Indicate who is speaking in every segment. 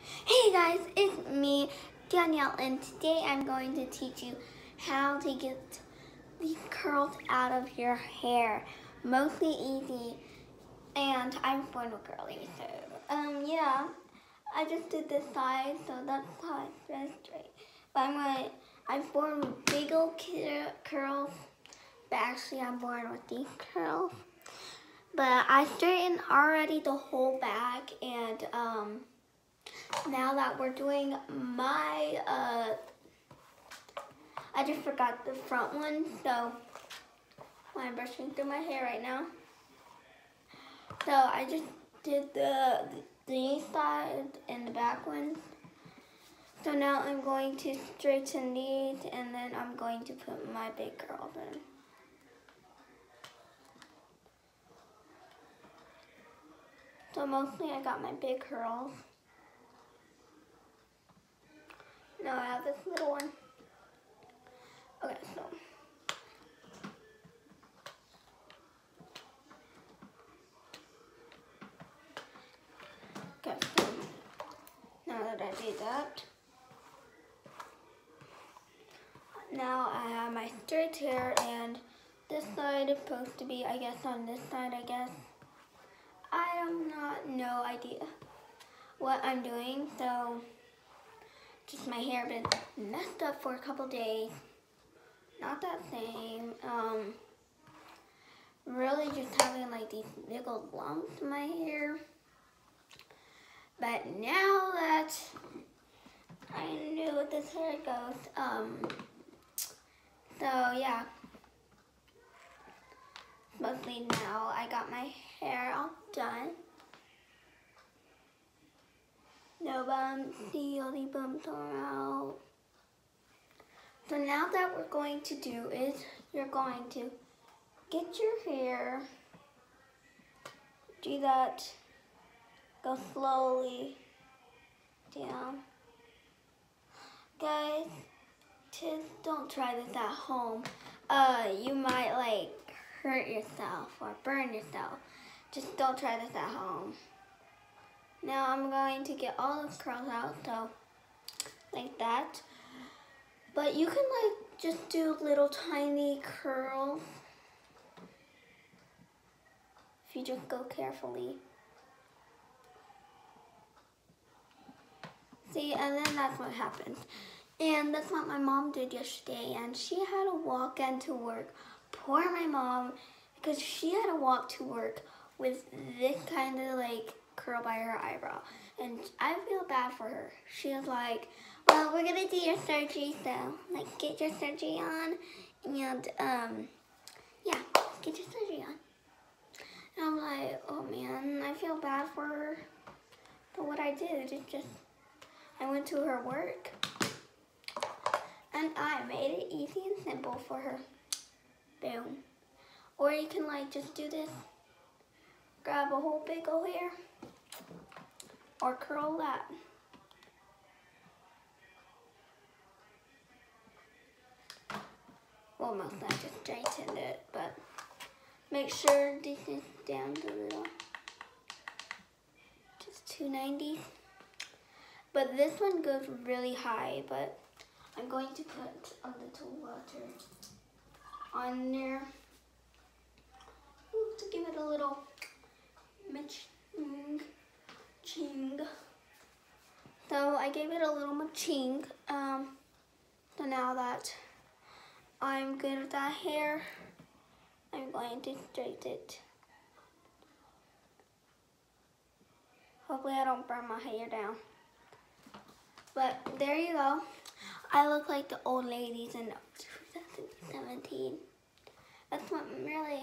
Speaker 1: Hey guys, it's me, Danielle, and today I'm going to teach you how to get the curls out of your hair. Mostly easy, and I'm born with curly, so yeah. I just did this side, so that's how it's very straight. But I'm born with big old curls, but actually I'm born with these curls. But I straightened already the whole back, and now that we're doing my, I just forgot the front one, so I'm brushing through my hair right now. So I just did the side and the back one. So now I'm going to straighten these, and then I'm going to put my big curls in. So mostly I got my big curls. Now I have this little one. Okay, so. Okay, so now that I did that, now I have my straight hair, and this side is supposed to be, I guess, on this side, I guess. I have no idea what I'm doing, so just my hair been messed up for a couple days. Not that same. Really just having like these little lumps in my hair. But now that I knew what this hair goes, so yeah. Mostly now I got my hair all done. No bumps, the only bumps are out. So now that we're going to do is you're going to get your hair, do that, go slowly down. Guys, just don't try this at home. You might like hurt yourself or burn yourself. Just don't try this at home. Now I'm going to get all the curls out, so like that. But you can like just do little tiny curls if you just go carefully. See, and then that's what happens. And that's what my mom did yesterday, and she had to walk into work. Poor my mom, because she had to walk to work with this kind of like curl by her eyebrow. And I feel bad for her. She was like, well, we're gonna do your surgery, so like get your surgery on, and yeah, get your surgery on. And I'm like, oh man, I feel bad for her. But what I did is just, I went to her work, and I made it easy and simple for her. Boom. Or you can like just do this, grab a whole big old hair, or curl that. Well, most I just straightened it, but make sure this is down a little. Just 290. But this one goes really high, but I'm going to put a little water on there to give it a little ching. So I gave it a little ching. So now that I'm good with that hair, I'm going to straighten it. Hopefully I don't burn my hair down. But there you go. I look like the old ladies in 2017. That's what really,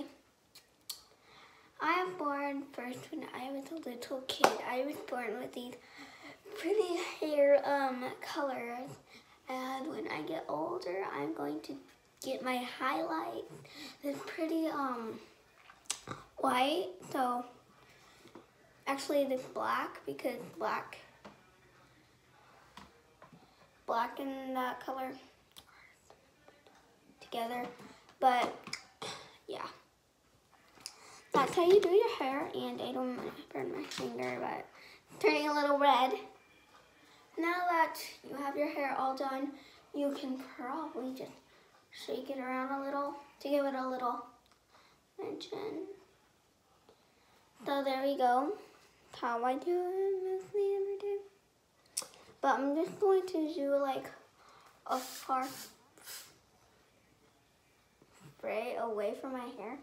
Speaker 1: I was born first when I was a little kid. I was born with these pretty hair colors. And when I get older, I'm going to get my highlights. This pretty white. So actually this black, because black and that color together. But yeah, that's how you do your hair. And I don't want to burn my finger, but it's turning a little red. now that you have your hair all done, you can probably just shake it around a little to give it a little mention. So there we go. That's how I do it mostly every day. But I'm just going to do like a far spray away from my hair.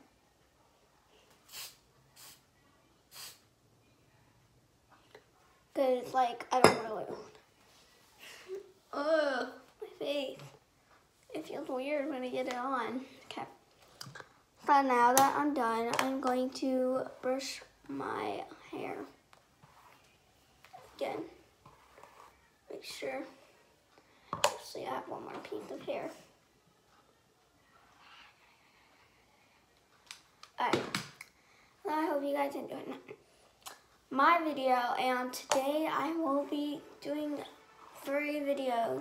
Speaker 1: Cause like I don't really want. Ugh, my face. It feels weird when I get it on. Okay. So now that I'm done, I'm going to brush my hair again. Make sure. Actually, I have one more piece of hair. Alright. Well, I hope you guys enjoyed my video, and today I will be doing 3 videos.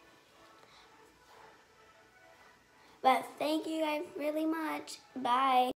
Speaker 1: But thank you guys really much. Bye.